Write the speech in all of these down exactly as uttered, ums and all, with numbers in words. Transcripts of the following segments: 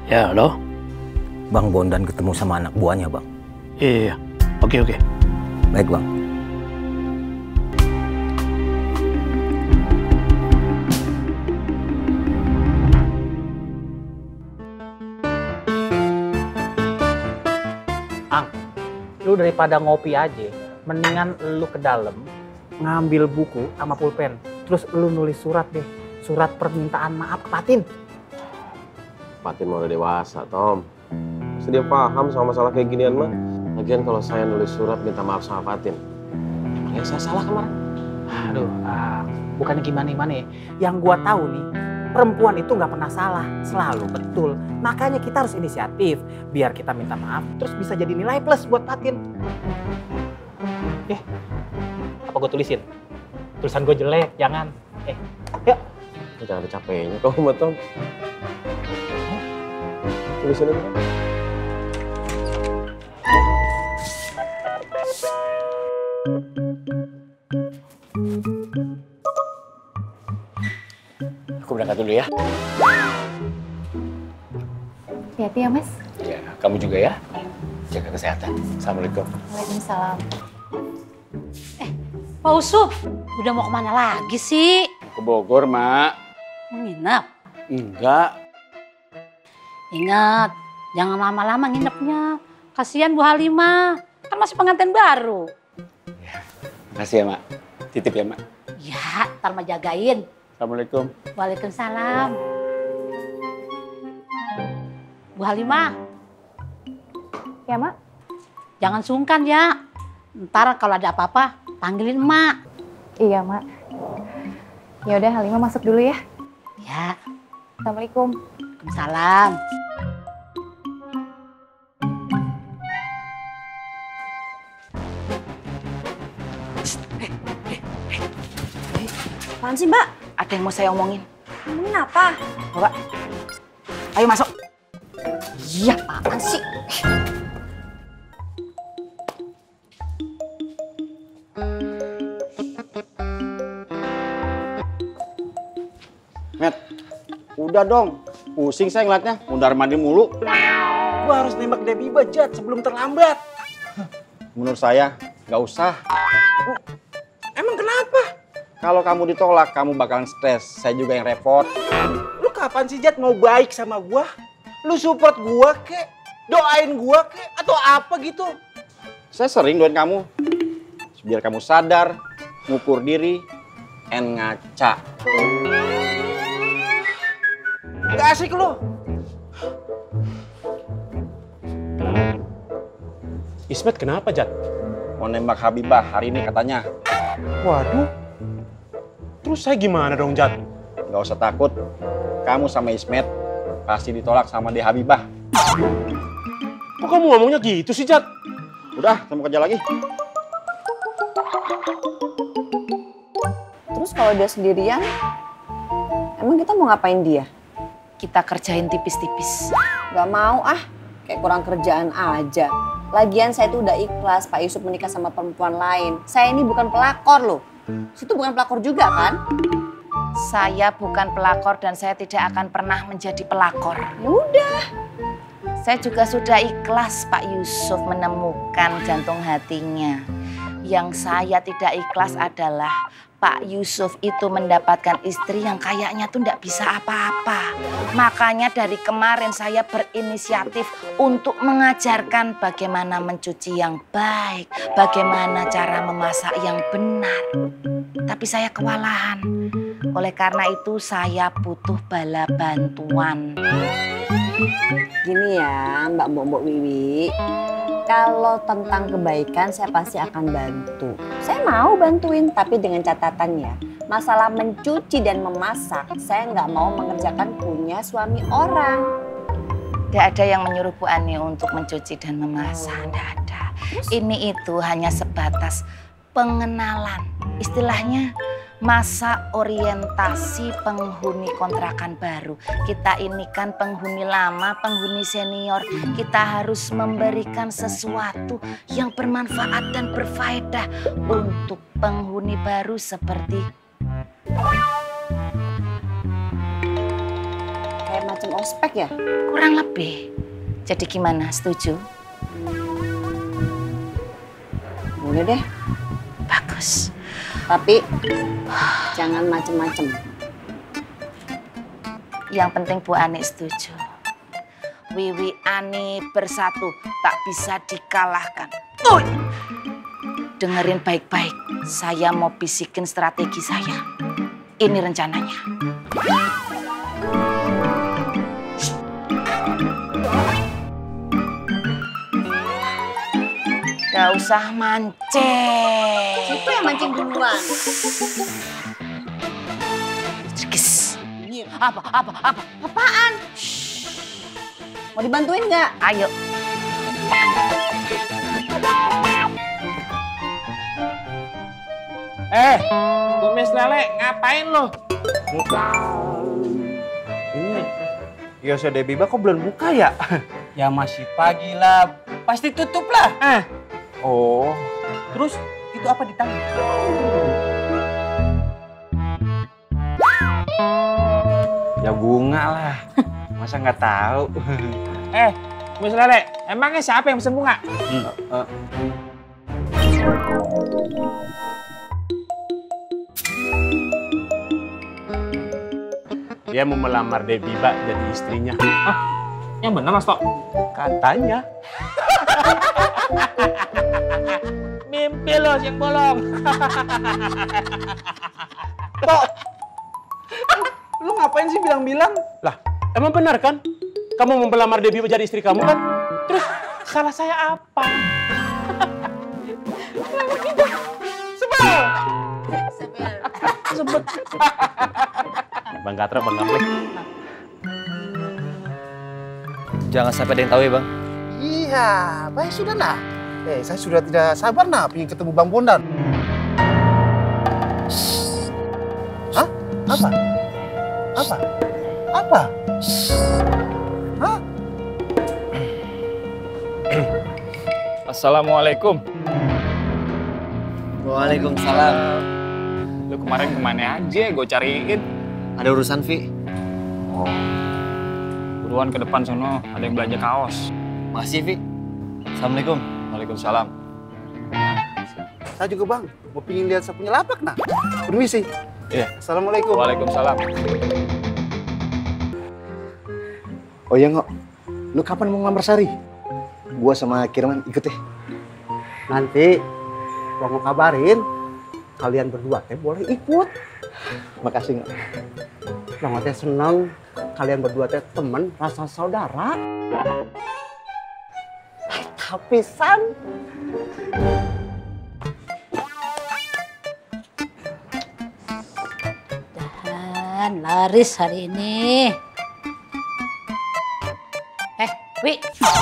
Ya, halo? Bang Bondan ketemu sama anak buahnya, Bang. Iya, oke oke. Baik, Bang. Ang, lu daripada ngopi aja, mendingan lu ke dalam ngambil buku sama pulpen, terus lu nulis surat deh, surat permintaan maaf ke Patin. Patin mau udah dewasa, Tom. Pasti dia paham sama masalah kayak ginian mah. Lagian kalau saya nulis surat minta maaf sama Patin, emangnya saya salah kemarin? Aduh, uh, bukannya gimana-gimana ya. Yang gua tahu nih, perempuan itu nggak pernah salah, selalu betul. Makanya kita harus inisiatif, biar kita minta maaf, terus bisa jadi nilai plus buat Patin. Eh, apa gue tulisin? Tulisan gue jelek, jangan. Eh, yuk. Jangan ada capeknya kau sama Tom. Tulisin aja. Aku berangkat dulu ya. Hati-hati ya, Mas. Ya, kamu juga ya. Jaga kesehatan. Assalamualaikum. Waalaikumsalam. Eh, Pak Usuf, udah mau kemana lagi sih? Ke Bogor, Mak. Mau nginep? Enggak. Ingat, jangan lama-lama nginepnya. Kasihan Bu Halimah, kan masih pengantin baru. Ya, makasih ya, Mak. Titip ya, Mak. Ya, ntar mah jagain. Assalamualaikum. Waalaikumsalam. Bu Halimah. Ya, Mak? Jangan sungkan ya. Ntar kalau ada apa-apa, panggilin emak. Iya, Mak. Ya udah, Halimah masuk dulu ya. Ya. Assalamualaikum. Waalaikumsalam. Apaan sih, Mbak? Ada yang mau saya omongin. Ngomongin apa? Mbak, ayo masuk. Iya, apaan sih? Met, udah dong. Pusing saya ngeliatnya. Mundar mandir mulu. Gua harus nembak Debbie Bajat sebelum terlambat. Menurut saya, nggak usah. Emang kenapa? Kalau kamu ditolak, kamu bakalan stres. Saya juga yang repot. Lu kapan sih, Jat, mau baik sama gua? Lu support gua kek? Doain gua kek? Atau apa gitu? Saya sering doain kamu. Biar kamu sadar, ngukur diri, and ngaca. Gak asik lu. Ismet kenapa, Jat? Mau nembak Habibah hari ini katanya. Waduh. Terus saya gimana dong, Jat? Nggak usah takut. Kamu sama Ismet pasti ditolak sama De Habibah. Kok kamu ngomongnya gitu sih, Jat? Udah, saya mau kerja lagi. Terus kalau dia sendirian, emang kita mau ngapain dia? Kita kerjain tipis-tipis. Gak mau ah, kayak kurang kerjaan aja. Lagian saya tuh udah ikhlas Pak Yusuf menikah sama perempuan lain. Saya ini bukan pelakor loh. Situ bukan pelakor juga kan? Saya bukan pelakor dan saya tidak akan pernah menjadi pelakor. Ya udah. Saya juga sudah ikhlas Pak Yusuf menemukan jantung hatinya. Yang saya tidak ikhlas adalah Pak Yusuf itu mendapatkan istri yang kayaknya tuh nggak bisa apa-apa. Makanya dari kemarin saya berinisiatif untuk mengajarkan bagaimana mencuci yang baik, bagaimana cara memasak yang benar. Tapi saya kewalahan. Oleh karena itu saya butuh bala bantuan. Gini ya Mbak Mbok Wiwi. Kalau tentang kebaikan saya pasti akan bantu. Saya mau bantuin tapi dengan catatan ya. Masalah mencuci dan memasak saya nggak mau mengerjakan punya suami orang. Tidak ada yang menyuruh Bu Ani untuk mencuci dan memasak. Tidak ada. Ini itu hanya sebatas pengenalan. Istilahnya masa orientasi penghuni kontrakan baru. Kita ini kan penghuni lama, penghuni senior. Kita harus memberikan sesuatu yang bermanfaat dan berfaedah untuk penghuni baru seperti kayak macam ospek ya? Kurang lebih. Jadi gimana, setuju? Boleh deh. Bagus. Tapi jangan macem-macem. Yang penting Bu Ani setuju. Wiwi Ani bersatu tak bisa dikalahkan. Uy! Dengerin baik-baik. Saya mau bisikin strategi saya. Ini rencananya. Gak usah mancing. Situ yang mancing duluan. Cikis. Apa, apa, apa? Apaan? Mau dibantuin nggak? Ayo. Eh, Kumis Lele, ngapain lo? Ini Yosho Debiba kok belum buka ya? Ya masih pagi lah, pasti tutup lah. Eh, Oh, terus itu apa di tangan? Ya bunga lah, masa nggak tahu? eh, Kumis Lele, emangnya siapa yang pesen bunga? Hmm. Uh, Dia mau melamar Debiba jadi istrinya. Hah? Yang benar, Mas Tok? katanya. Mimpi lo yang bolong. Tok, lu ngapain sih bilang-bilang? Lah, emang benar kan? Kamu mau melamar Debiba jadi istri kamu kan? Terus salah saya apa? Sebel. Sebel. Bang Gatra, Bang Gamble. Jangan sampai ada yang tahu ya bang. Iya, baik sudah lah. Eh, saya sudah tidak sabar nah ingin ketemu Bang Bondan. Hah? Apa? Apa? Apa? Hah? Assalamualaikum. Waalaikumsalam. Lu kemarin kemana aja? Gue cariin. Ada urusan Vi. Buruan ke depan sono, ada yang belanja kaos. Makasih Vi. Assalamualaikum. Waalaikumsalam. Saya juga Bang, mau pingin lihat saya punya lapak nah. Permisi. Iya. Assalamualaikum. Waalaikumsalam. Oh iya Ngok, lu kapan mau ngelamar Sari? Gua sama Kirman ikut deh. Nanti gua mau kabarin, kalian berdua teh boleh ikut. Makasih Ngok. Bang teh seneng kalian berdua teh temen rasa saudara. Tapi San, Dan laris hari ini. Eh, Wi.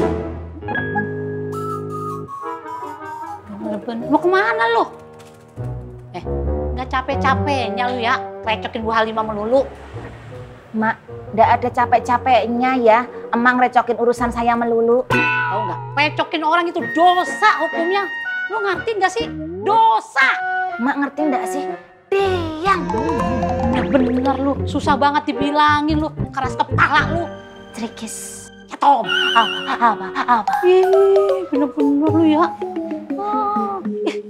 Bener-bener. Mau kemana lu? Eh, nggak capek-capeknya lu ya, recokin Bu Halimah melulu. Mak, nggak ada capek-capeknya ya. Emang recokin urusan saya melulu. Tahu nggak? Recokin orang itu dosa hukumnya. Lu ngerti nggak sih? Dosa. Mak ngerti nggak sih? Diam. Bener-bener lu, susah banget dibilangin lu. Keras kepala lu. Trikis. Ya Tom. Apa, apa, apa. Ih, bener-bener lu ya. Oh, ih.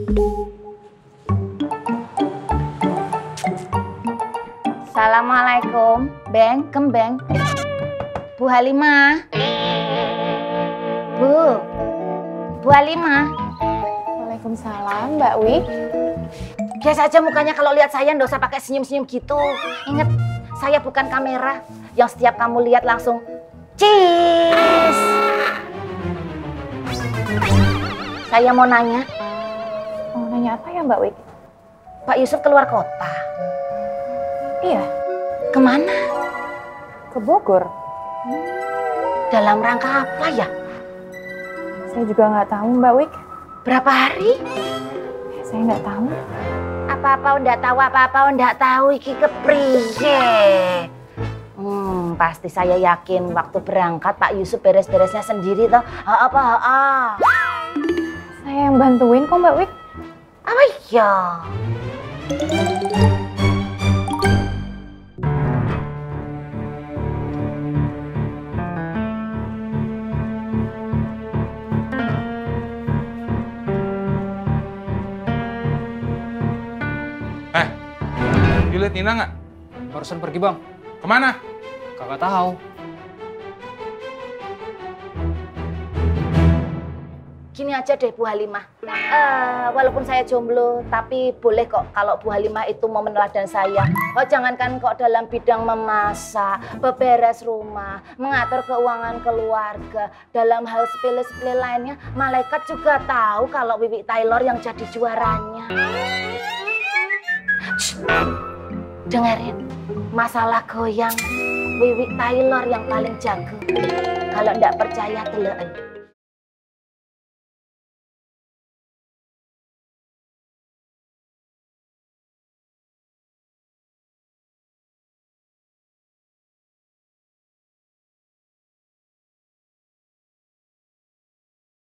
Assalamualaikum, Beng, Kembeng. Bu Halimah. Bu. Bu Halimah. Waalaikumsalam, Mbak Wi. Biasa aja mukanya kalau lihat saya, nggak usah pakai senyum-senyum gitu. Ingat, saya bukan kamera yang setiap kamu lihat langsung cheese. Saya mau nanya. Mau nanya apa ya, Mbak Wi? Pak Yusuf keluar kota. Iya, Kemana? ke Bogor. Dalam rangka apa ya? Saya juga nggak tahu, Mbak Wi. Berapa hari? Saya nggak tahu. Apa-apa ndak tahu, apa-apa ndak tahu iki kepriye. Hmm, pasti saya yakin waktu berangkat Pak Yusuf beres-beresnya sendiri toh. Ha apa ha. -ha. Saya yang bantuin kok, Mbak Wi. Apa ya? Lagi liat Nina nggak? Barusan pergi bang. Kemana? Kagak tahu. Gini aja deh Bu Halimah, uh, walaupun saya jomblo, tapi boleh kok kalau Bu Halimah itu mau meneladan saya. Oh jangankan kok dalam bidang memasak, beberes rumah, mengatur keuangan keluarga, dalam hal sepele-sepele lainnya, malaikat juga tahu kalau Wiwi Taylor yang jadi juaranya. Shh, dengerin, masalah goyang Wiwi Taylor yang paling jago. Kalau ndak percaya teloken.